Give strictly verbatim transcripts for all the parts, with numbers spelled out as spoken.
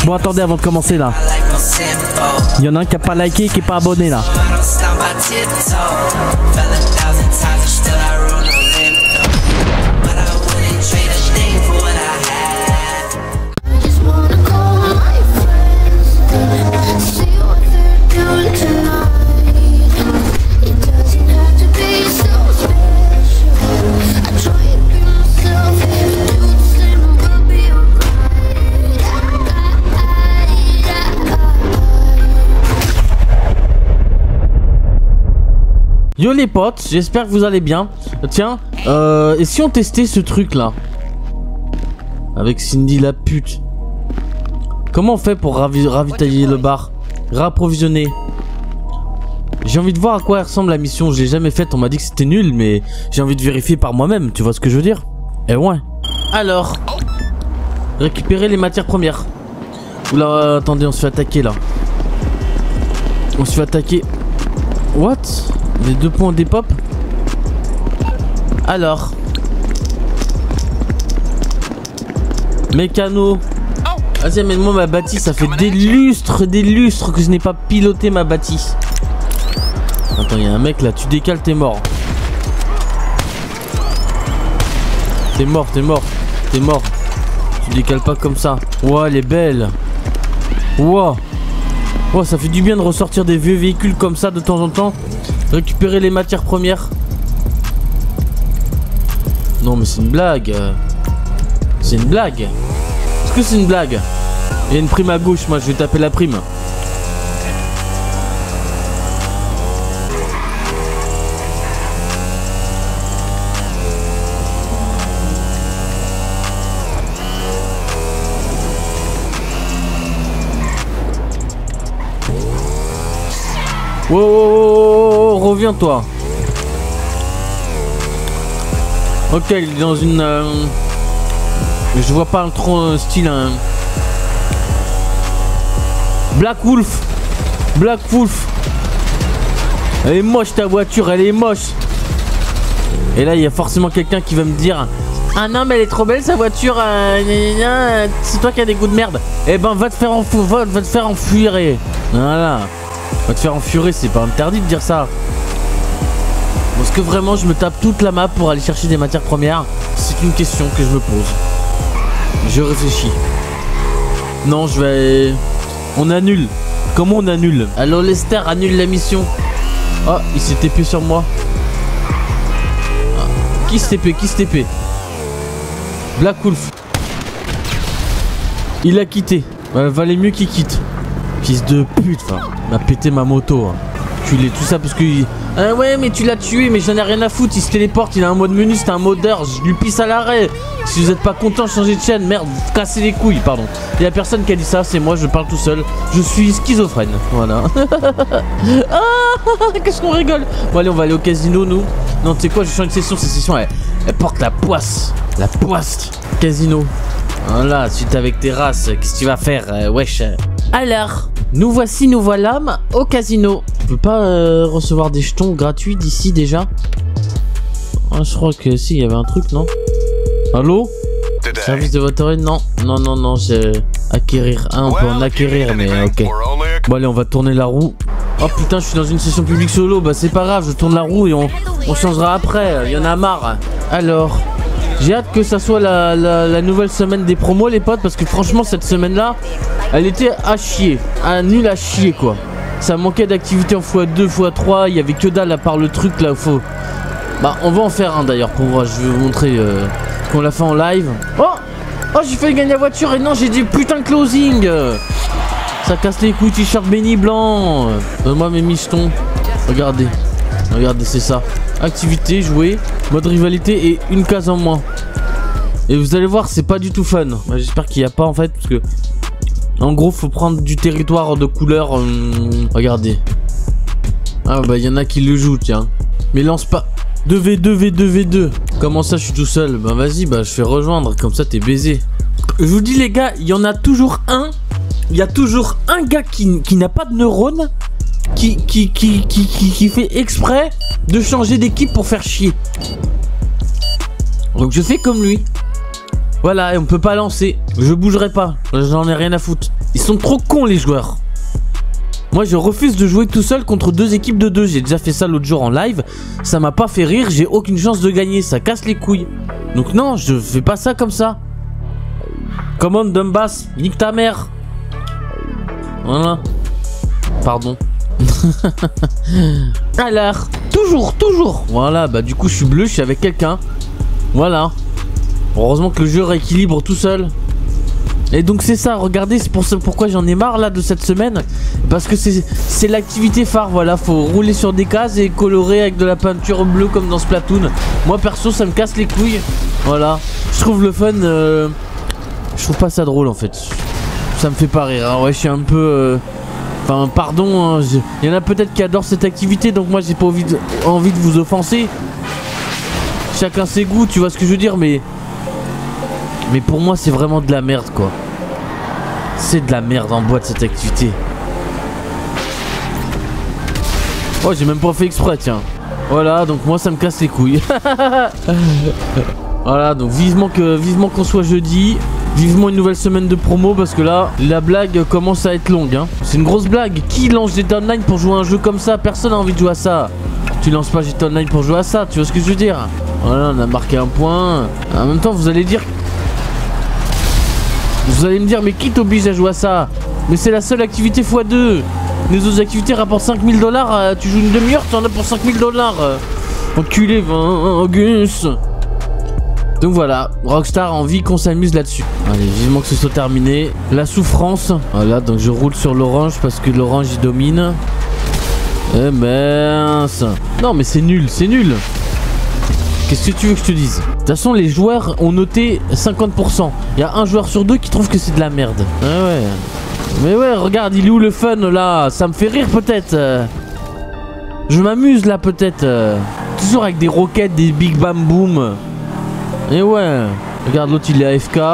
Bon, attendez avant de commencer là. Il y en a un qui a pas liké et qui est pas abonné là. Yo les potes, j'espère que vous allez bien. Tiens, euh, et si on testait ce truc là avec Cindy la pute? Comment on fait pour ravi ravitailler le bar? Rapprovisionner. J'ai envie de voir à quoi elle ressemble la mission. Je l'ai jamais faite, on m'a dit que c'était nul, mais j'ai envie de vérifier par moi-même, tu vois ce que je veux dire? Eh ouais. Alors, récupérer les matières premières. Oula, euh, attendez, on se fait attaquer là. On se fait attaquer. What? Les deux points des pop. Alors, mécano. Vas-y, amène-moi ma bâtisse. Ça fait des lustres, des lustres que je n'ai pas piloté ma bâtisse. Attends, il y a un mec là. Tu décales, t'es mort. T'es mort, t'es mort, t'es mort. Tu décales pas comme ça. Ouah, elle est belle. Ouah. Ouah, ça fait du bien de ressortir des vieux véhicules comme ça de temps en temps. Récupérer les matières premières. Non mais c'est une blague. C'est une blague. Est-ce que c'est une blague? Il y a une prime à gauche, moi je vais taper la prime. Wow, wow, wow, wow, reviens toi. Ok, il est dans une... Euh... Je vois pas trop un style... Hein. Black Wolf. Black Wolf. Elle est moche ta voiture, elle est moche. Et là, il y a forcément quelqu'un qui va me dire... Ah non, mais elle est trop belle sa voiture. Euh, c'est toi qui as des goûts de merde. Eh ben, va te faire enfuir. Va, va te faire enfuir. Et... Voilà. Va te faire enfurer, c'est pas interdit de dire ça. Est-ce que vraiment je me tape toute la map pour aller chercher des matières premières? C'est une question que je me pose. Je réfléchis. Non, je vais... On annule. Comment on annule? Alors Lester annule la mission. Oh, il s'est T P sur moi. Ah. Qui se T P? Qui se T P? Black Wolf. Il a quitté. Ouais, valait mieux qu'il quitte. Fils de pute, enfin, m'a pété ma moto. Hein. Tu l'es tout ça parce que... Ah ouais, mais tu l'as tué, mais j'en ai rien à foutre. Il se téléporte, il a un mode menu, c'est un modeur. Je lui pisse à l'arrêt. Si vous êtes pas content, changez de chaîne. Merde, vous cassez les couilles, pardon. Il y a personne qui a dit ça, c'est moi, je parle tout seul. Je suis schizophrène. Voilà. Ah, qu'est-ce qu'on rigole. Bon, allez, on va aller au casino, nous. Non, tu sais quoi, je change de session. Cette session, elle, elle porte la poisse. La poisse. Casino. Voilà, suite avec tes races, qu'est-ce que tu vas faire, euh, wesh. Alors, nous voici, nous voilà au casino. On peut pas euh, recevoir des jetons gratuits d'ici déjà? Ah, je crois que si, il y avait un truc, non? Allô? Service de voterie? Non, non, non, non, c'est acquérir. Ah, on peut en acquérir, mais ok. Bon, allez, on va tourner la roue. Oh putain, je suis dans une session publique solo. Bah, c'est pas grave, je tourne la roue et on, on changera après. Il y en a marre. Alors... J'ai hâte que ça soit la, la, la nouvelle semaine des promos les potes, parce que franchement cette semaine là elle était à chier, à nul à chier quoi. Ça manquait d'activité en fois deux, fois trois, il y avait que dalle à part le truc là où faut. Bah on va en faire un d'ailleurs pour voir, je vais vous montrer euh, qu'on l'a fait en live. Oh Oh j'ai failli gagner la voiture et non j'ai dit putain de closing. Ça casse les couilles, t-shirt béni blanc. Donne-moi mes michetons. Regardez. Regardez c'est ça. Activité, jouer, mode rivalité et une case en moins. Et vous allez voir, c'est pas du tout fun. Bah, j'espère qu'il n'y a pas en fait, parce que en gros, faut prendre du territoire de couleur. Hum, regardez. Ah bah il y en a qui le jouent, tiens. Mais lance pas. deux v deux, v deux, v deux. Comment ça, je suis tout seul? Bah vas-y, bah je fais rejoindre, comme ça t'es baisé. Je vous dis les gars, il y en a toujours un. Il y a toujours un gars qui, qui n'a pas de neurones. Qui, qui, qui, qui, qui, qui fait exprès de changer d'équipe pour faire chier. Donc je fais comme lui. Voilà, et on peut pas lancer. Je bougerai pas. J'en ai rien à foutre. Ils sont trop cons les joueurs. Moi je refuse de jouer tout seul contre deux équipes de deux. J'ai déjà fait ça l'autre jour en live. Ça m'a pas fait rire. J'ai aucune chance de gagner. Ça casse les couilles. Donc non, je fais pas ça comme ça. Commande Dumbass. Nique ta mère. Voilà. Pardon. Alors, toujours, toujours. Voilà, bah du coup je suis bleu, je suis avec quelqu'un. Voilà. Heureusement que le jeu rééquilibre tout seul. Et donc c'est ça, regardez, c'est pour ça pourquoi j'en ai marre là de cette semaine. Parce que c'est l'activité phare, voilà. Faut rouler sur des cases et colorer avec de la peinture bleue comme dans Splatoon. Moi perso ça me casse les couilles. Voilà. Je trouve le fun euh, je trouve pas ça drôle en fait. Ça me fait pas rire, hein. Ouais je suis un peu euh... Enfin pardon, hein, je... il y en a peut-être qui adorent cette activité. Donc moi j'ai pas envie de... envie de vous offenser. Chacun ses goûts, tu vois ce que je veux dire. Mais Mais pour moi c'est vraiment de la merde quoi. C'est de la merde en boîte cette activité. Oh j'ai même pas fait exprès tiens. Voilà donc moi ça me casse les couilles. Voilà donc vivement que vivement qu'on soit jeudi. Vivement une nouvelle semaine de promo parce que là la blague commence à être longue hein. C'est une grosse blague. Qui lance G T A Online pour jouer à un jeu comme ça? Personne n'a envie de jouer à ça. Tu lances pas G T A Online pour jouer à ça. Tu vois ce que je veux dire? Voilà on a marqué un point. En même temps vous allez dire Vous allez me dire mais qui t'oblige à jouer à ça? Mais c'est la seule activité fois deux. Les autres activités rapportent cinq mille dollars. Tu joues une demi-heure tu en as pour cinq mille dollars. Enculé Auguste. Donc voilà, Rockstar a envie qu'on s'amuse là-dessus. Allez, vivement que ce soit terminé. La souffrance. Voilà, donc je roule sur l'orange parce que l'orange il domine. Eh mince. Non mais c'est nul, c'est nul. Qu'est-ce que tu veux que je te dise? De toute façon les joueurs ont noté cinquante pour cent. Il y a un joueur sur deux qui trouve que c'est de la merde. Ouais ouais. Mais ouais, regarde, il est où le fun là? Ça me fait rire peut-être. Je m'amuse là peut-être. Toujours avec des roquettes, des big bam boom. Et ouais. Regarde l'autre il est A F K.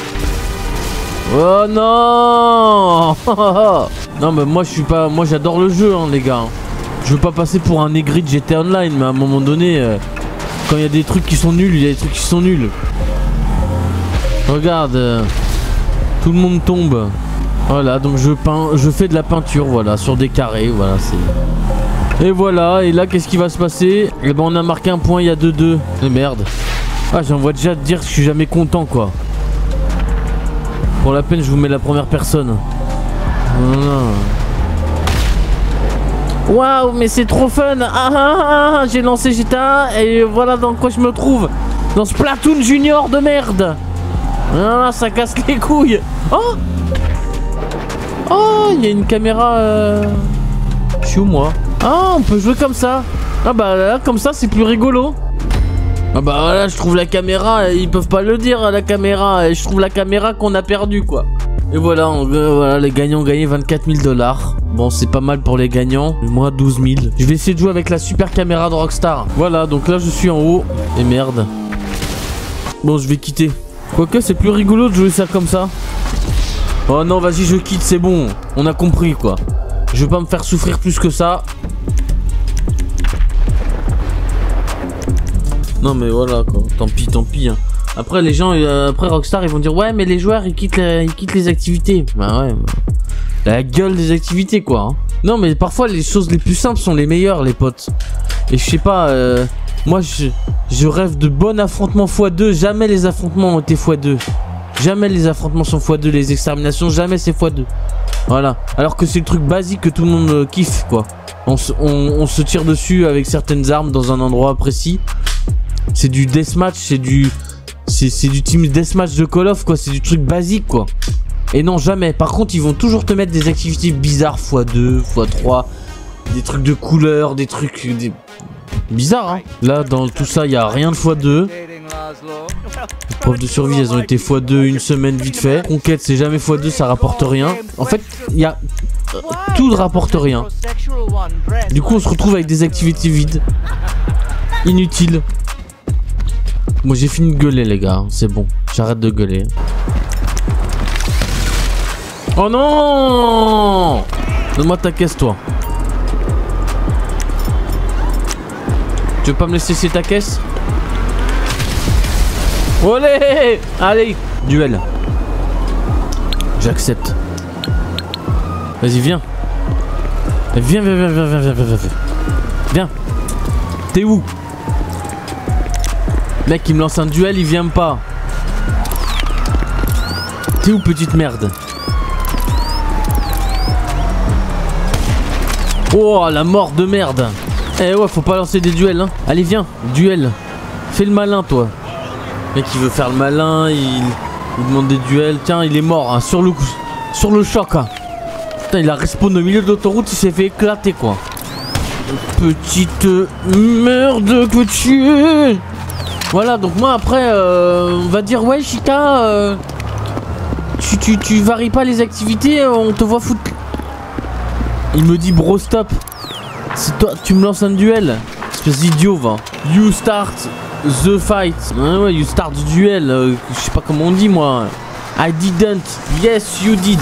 Oh non. Non mais moi je suis pas. Moi j'adore le jeu hein les gars. Je veux pas passer pour un aigri de G T A Online. Mais à un moment donné euh, quand il y a des trucs qui sont nuls, il y a des trucs qui sont nuls. Regarde euh, tout le monde tombe. Voilà donc je peins. Je fais de la peinture voilà sur des carrés. Voilà c'est. Et voilà. Et là qu'est-ce qui va se passer? Et ben on a marqué un point. Il y a deux deux. Et merde. Ah j'en vois déjà te dire que je suis jamais content quoi. Pour la peine je vous mets la première personne. Waouh mais c'est trop fun. Ah ah ah, ah j'ai lancé G T A et voilà dans quoi je me trouve. Dans ce Splatoon Junior de merde. Ah ça casse les couilles. Oh oh il y a une caméra euh... Je suis où moi? Ah on peut jouer comme ça. Ah bah là comme ça c'est plus rigolo. Ah bah voilà, je trouve la caméra, ils peuvent pas le dire à la caméra, et je trouve la caméra qu'on a perdu quoi. Et voilà, on, euh, voilà, les gagnants ont gagné vingt-quatre mille dollars. Bon, c'est pas mal pour les gagnants, moi douze mille. Je vais essayer de jouer avec la super caméra de Rockstar. Voilà, donc là je suis en haut, et merde. Bon, je vais quitter. Quoique, c'est plus rigolo de jouer ça comme ça. Oh non, vas-y, je quitte, c'est bon, on a compris quoi. Je vais pas me faire souffrir plus que ça. Non mais voilà quoi, tant pis, tant pis hein. Après les gens, euh, après Rockstar ils vont dire ouais mais les joueurs ils quittent, la, ils quittent les activités. Bah ouais, bah, la gueule des activités quoi hein. Non mais parfois les choses les plus simples sont les meilleures les potes. Et je sais pas, euh, moi je, je rêve de bons affrontements fois deux. Jamais les affrontements ont été fois deux. Jamais les affrontements sont fois deux. Les exterminations jamais c'est fois deux. Voilà, alors que c'est le truc basique que tout le monde euh, kiffe quoi. On se, on, on se tire dessus avec certaines armes dans un endroit précis. C'est du deathmatch, c'est du c'est du team deathmatch de Call of quoi, c'est du truc basique quoi. Et non jamais, par contre ils vont toujours te mettre des activités bizarres fois deux, fois trois, des trucs de couleurs, des trucs des... bizarres hein. Là dans tout ça il n'y a rien de fois deux. Les preuves de survie elles ont été fois deux une semaine vite fait. Conquête c'est jamais fois deux, ça rapporte rien. En fait il y a euh, tout ne rapporte rien. Du coup on se retrouve avec des activités vides, inutiles. Moi j'ai fini de gueuler les gars, c'est bon, j'arrête de gueuler. Oh non! Donne-moi ta caisse toi. Tu veux pas me laisser essayer ta caisse? Olé. Allez, duel. J'accepte. Vas-y, viens. Viens, viens, viens, viens, viens, viens, viens, viens. Viens. T'es où? Mec, il me lance un duel, il vient pas. T'es où, petite merde? Oh, la mort de merde. Eh ouais, faut pas lancer des duels, hein. Allez, viens, duel. Fais le malin, toi. Mec, il veut faire le malin, il, il demande des duels. Tiens, il est mort, hein, sur le coup, sur le choc, hein. Putain, il a respawn au milieu de l'autoroute, il s'est fait éclater, quoi. Petite merde que tu es. Voilà, donc moi, après, euh, on va dire, ouais, Chita, euh, tu, tu, tu varies pas les activités, on te voit foutre. Il me dit, bro, stop. C'est toi, tu me lances un duel. Espèce d'idiot, va. You start the fight. Ouais, ouais, you start the duel. Euh, je sais pas comment on dit, moi. I didn't. Yes, you did.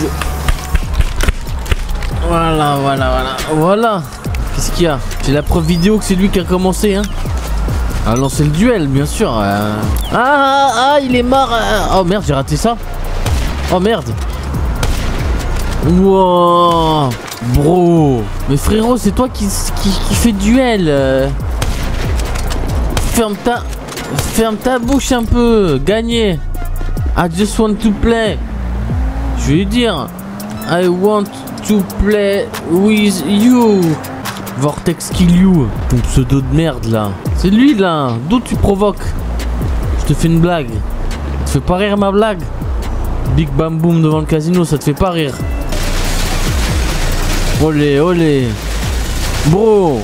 Voilà, voilà, voilà. Voilà. Qu'est-ce qu'il y a? J'ai la preuve vidéo que c'est lui qui a commencé, hein. À lancer le duel, bien sûr. Euh... Ah, ah, ah, il est mort. Oh merde, j'ai raté ça. Oh merde. Wow. Bro. Mais frérot, c'est toi qui, qui, qui fait duel. Euh... Ferme ta... Ferme ta bouche un peu. Gagné. I just want to play. Je vais lui dire. I want to play with you. Vortex kill you. Ton pseudo de merde là. C'est lui là. D'où tu provoques? Je te fais une blague. Ça te fait pas rire ma blague? Big bam boom devant le casino, ça te fait pas rire? Olé, olé. Bro.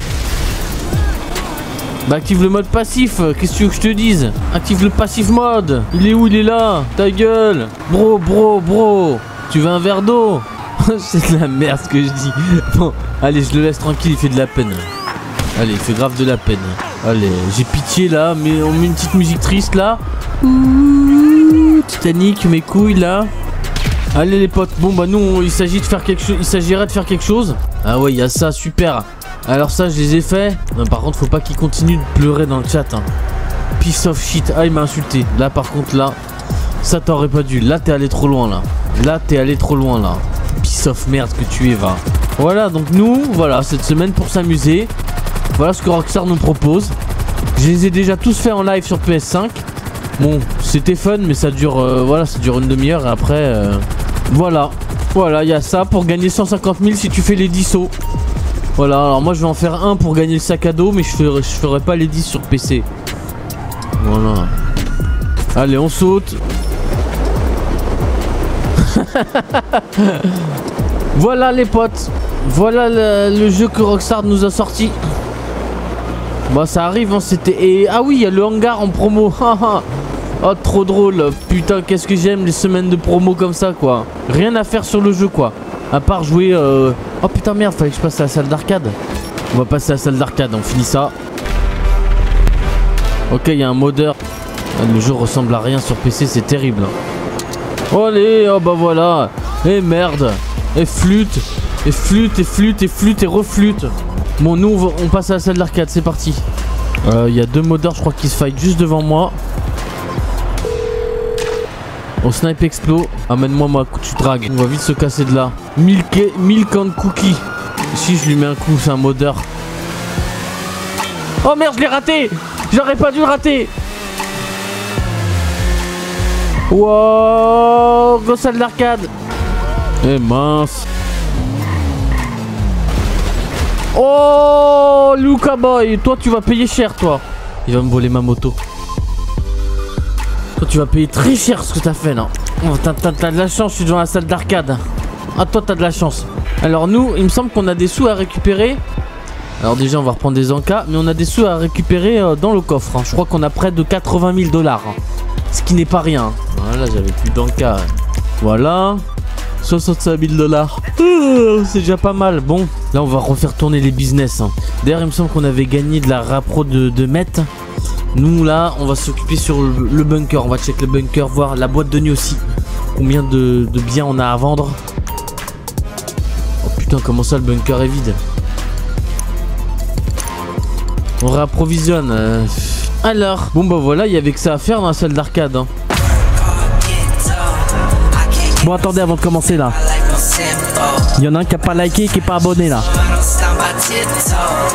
Bah active le mode passif. Qu'est-ce que tu veux que je te dise? Active le passif mode. Il est où? Il est là. Ta gueule. Bro, bro, bro. Tu veux un verre d'eau? C'est de la merde ce que je dis. Bon, allez, je le laisse tranquille, il fait de la peine. Allez, il fait grave de la peine. Allez, j'ai pitié là, mais on met une petite musique triste là. Ouh, Titanic, mes couilles là. Allez les potes, bon bah nous on, il s'agit de faire quelque chose, il s'agirait de faire quelque chose. Ah ouais, il y a ça, super. Alors ça, je les ai fait. Non, par contre, faut pas qu'il continue de pleurer dans le chat. Hein. Piece of shit. Ah, il m'a insulté. Là, par contre, là, ça t'aurait pas dû. Là, t'es allé trop loin là. Là, t'es allé trop loin là. Piece of merde que tu es, va. Voilà, donc nous, voilà, cette semaine pour s'amuser. Voilà ce que Rockstar nous propose. Je les ai déjà tous fait en live sur P S cinq. Bon, c'était fun, mais ça dure, euh, voilà, ça dure une demi-heure et après, euh, voilà. Voilà, il y a ça pour gagner cent cinquante mille si tu fais les dix sauts. Voilà, alors moi je vais en faire un pour gagner le sac à dos, mais je ferai, je ferai pas les dix sur P C. Voilà. Allez, on saute. Voilà les potes. Voilà le, le jeu que Rockstar nous a sorti. Bon, ça arrive, hein, c'était... Et... Ah oui, il y a le hangar en promo. Oh, trop drôle. Putain, qu'est-ce que j'aime les semaines de promo comme ça, quoi. Rien à faire sur le jeu, quoi. À part jouer... Euh... Oh putain, merde, fallait que je passe à la salle d'arcade. On va passer à la salle d'arcade, on finit ça. Ok, il y a un modeur. Le jeu ressemble à rien sur P C, c'est terrible. Oh, allez, oh bah voilà. Et merde. Et flûte. Et flûte, et flûte, et flûte, et reflûte. Bon, nous, on, va, on passe à la salle d'arcade, c'est parti. Il euh, y a deux modeurs, je crois, qui se fight juste devant moi. On snipe explo. Amène-moi, moi, tu dragues. On va vite se casser de là. Milk, milk and cookie. Si je lui mets un coup, c'est un modeur. Oh merde, je l'ai raté. J'aurais pas dû le rater. Wow, go salle d'arcade. Eh mince. Oh, Luca Boy, toi tu vas payer cher, toi. Il va me voler ma moto. Toi tu vas payer très cher ce que t'as fait là. Oh, t'as de la chance, je suis devant la salle d'arcade. Ah, toi t'as de la chance. Alors nous, il me semble qu'on a des sous à récupérer. Alors déjà on va reprendre des encas, mais on a des sous à récupérer euh, dans le coffre. Hein. Je crois qu'on a près de quatre-vingt mille dollars. Hein. Ce qui n'est pas rien. Voilà, j'avais plus d'encas. Voilà. soixante-cinq mille dollars. C'est déjà pas mal. Bon, là on va refaire tourner les business. Hein. D'ailleurs, il me semble qu'on avait gagné de la rapro de, de Met. Nous là, on va s'occuper sur le, le bunker. On va check le bunker, voir la boîte de nuit aussi. Combien de, de biens on a à vendre. Oh putain, comment ça le bunker est vide? On réapprovisionne. Euh, Alors, bon bah voilà, il y avait que ça à faire dans la salle d'arcade. Hein. Bon, attendez avant de commencer là. Il y en a un qui a pas liké et qui est pas abonné là.